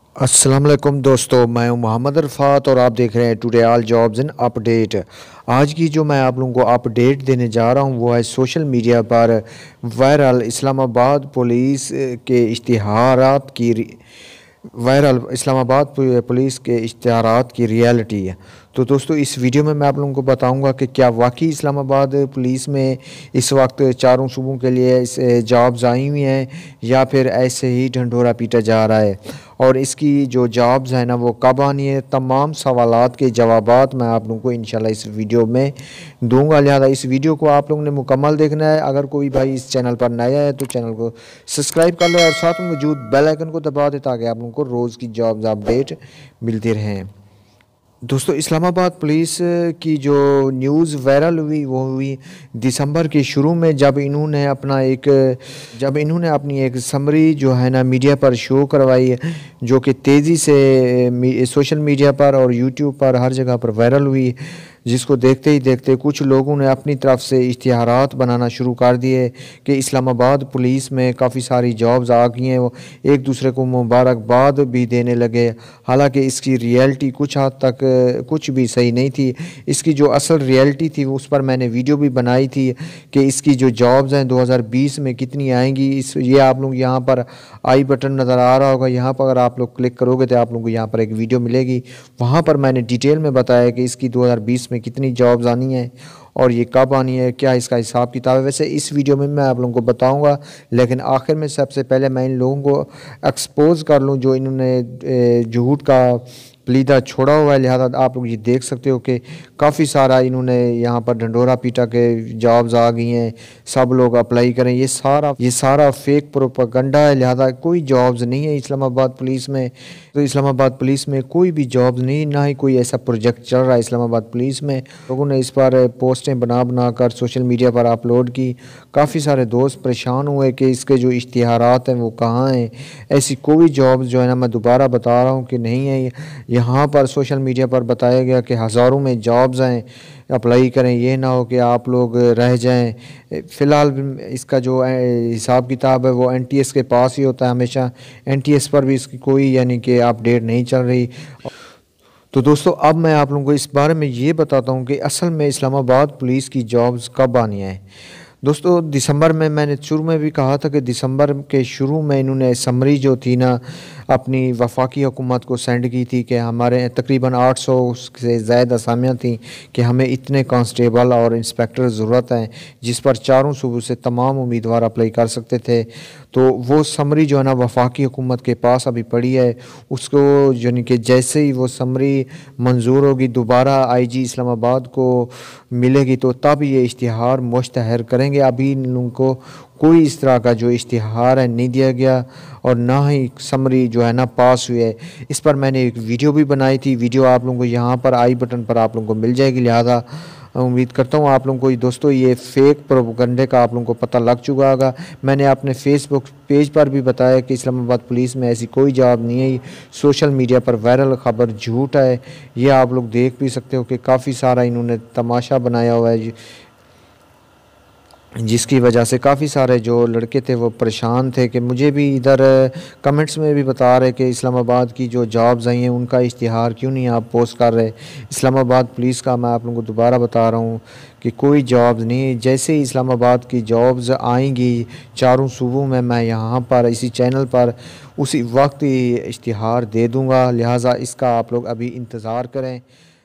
अस्सलाम वालेकुम दोस्तों, मैं हूं मोहम्मद अरफात और आप देख रहे हैं today all jobs in update. आज की जो मैं आप लोगों को अपडेट देने जा रहा हूं वो है सोशल मीडिया पर वायरल इस्लामाबाद पुलिस के इश्तिहारात की पुलिस के इश्तिहारात की रियलिटी है। तो दोस्तों इस वीडियो में मैं आप लोगों को बताऊंगा कि क्या वाकई इस्लामाबाद पुलिस में इस वक्त चारों सूबों के लिए इस जॉब्स आई हुई हैं या फिर ऐसे ही ढंढोरा पीटा जा रहा है, और इसकी जो जॉब्स हैं ना वो कब आनी है। तमाम सवालात के जवाबात मैं आप लोगों को इंशाल्लाह इस वीडियो में दूंगा, लिहाजा इस वीडियो को आप लोगों ने मुकम्मल देखना है। अगर कोई भाई इस चैनल पर नया है तो चैनल को सब्सक्राइब कर लो और साथ में मौजूद बेल आइकन को दबा दे ताकि आप लोगों को रोज़ की जॉब्स अपडेट मिलती रहें। दोस्तों इस्लामाबाद पुलिस की जो न्यूज़ वायरल हुई वो हुई दिसंबर के शुरू में, जब इन्होंने अपनी एक समरी जो है ना मीडिया पर शो करवाई, जो कि तेज़ी से सोशल मीडिया पर और यूट्यूब पर हर जगह पर वायरल हुई, जिसको देखते ही देखते कुछ लोगों ने अपनी तरफ से इश्तिहारात बनाना शुरू कर दिए कि इस्लामाबाद पुलिस में काफ़ी सारी जॉब्स आ गई हैं। वो एक दूसरे को मुबारकबाद भी देने लगे, हालांकि इसकी रियलिटी कुछ हद तक कुछ भी सही नहीं थी। इसकी जो असल रियलिटी थी उस पर मैंने वीडियो भी बनाई थी कि इसकी जो जॉब्स हैं 2020 में कितनी आएंगी। ये आप लोग यहाँ पर आई बटन नज़र आ रहा होगा, यहाँ पर अगर आप लोग क्लिक करोगे तो आप लोगों को यहाँ पर एक वीडियो मिलेगी। वहाँ पर मैंने डिटेल में बताया कि इसकी 2020 में कितनी जॉब्स आनी है और ये कब आनी है, क्या इसका हिसाब किताब है। वैसे इस वीडियो में मैं आप लोगों को बताऊंगा, लेकिन आखिर में सबसे पहले मैं इन लोगों को एक्सपोज कर लूं जो इन्होंने झूठ का पलीदा छोड़ा हुआ है। लिहाजा आप लोग ये देख सकते हो कि काफ़ी सारा इन्होंने यहाँ पर ढंढोरा पीटा के जॉब्स आ गई हैं, सब लोग अप्लाई करें। ये सारा फेक प्रोपेगेंडा है। लिहाजा कोई जॉब्स नहीं है इस्लामाबाद पुलिस में। तो इस्लामाबाद पुलिस में कोई भी जॉब्स नहीं, ना ही कोई ऐसा प्रोजेक्ट चल रहा है इस्लामाबाद पुलिस में। लोगों ने इस पर पोस्टें बना कर सोशल मीडिया पर अपलोड की। काफ़ी सारे दोस्त परेशान हुए कि इसके जो इश्तिहारात हैं वो कहाँ हैं। ऐसी कोई जॉब्स जो है ना, मैं दोबारा बता रहा हूँ कि नहीं है। यहाँ पर सोशल मीडिया पर बताया गया कि हज़ारों में जॉब्स हैं, अप्लाई करें, ये ना हो कि आप लोग रह जाएं। फ़िलहाल इसका जो हिसाब किताब है वो एनटीएस के पास ही होता है हमेशा। एनटीएस पर भी इसकी कोई यानी कि अपडेट नहीं चल रही। तो दोस्तों अब मैं आप लोगों को इस बारे में ये बताता हूँ कि असल में इस्लामाबाद पुलिस की जॉब्स कब आनी है। दोस्तों दिसंबर में मैंने शुरू में भी कहा था कि दिसंबर के शुरू में इन्होंने समरी जो थी ना अपनी वफाकी हुकूमत को सेंड की थी कि हमारे तकरीबन 800 से ज़्यादा असामियाँ थी कि हमें इतने कांस्टेबल और इंस्पेक्टर ज़रूरत हैं, जिस पर चारों सूबों से तमाम उम्मीदवार अप्लाई कर सकते थे। तो वो समरी जो है ना वफाकी हुकूमत के पास अभी पड़ी है। उसको यानी कि जैसे ही वो समरी मंजूर होगी दोबारा आईजी इस्लामाबाद को मिलेगी तो तब ये इश्तिहार मुश्तहर करेंगे। अभी इन लोगों को कोई इस तरह का जो इश्तिहार है नहीं दिया गया और ना ही समरी जो है ना पास हुई है। इस पर मैंने एक वीडियो भी बनाई थी, वीडियो आप लोगों को यहाँ पर आई बटन पर आप लोगों को मिल जाएगी। लिहाजा उम्मीद करता हूँ आप लोगों को दोस्तों ये फेक प्रोपेगेंडे का आप लोगों को पता लग चुका होगा। मैंने अपने फेसबुक पेज पर भी बताया कि इस्लामाबाद पुलिस में ऐसी कोई जॉब नहीं है, सोशल मीडिया पर वायरल खबर झूठ है। ये आप लोग देख भी सकते हो कि काफ़ी सारा इन्होंने तमाशा बनाया हुआ है, जिसकी वजह से काफ़ी सारे जो लड़के थे वो परेशान थे कि मुझे भी इधर कमेंट्स में भी बता रहे कि इस्लामाबाद की जो जॉब्स आई हैं उनका इश्तिहार क्यों नहीं आप पोस्ट कर रहे। इस्लामाबाद पुलिस का मैं आप लोगों को दोबारा बता रहा हूँ कि कोई जॉब्स नहीं। जैसे ही इस्लामाबाद की जॉब्स आएंगी चारों सूबों में, मैं यहाँ पर इसी चैनल पर उसी वक्त ही इश्तिहार दे दूँगा। लिहाजा इसका आप लोग अभी इंतज़ार करें।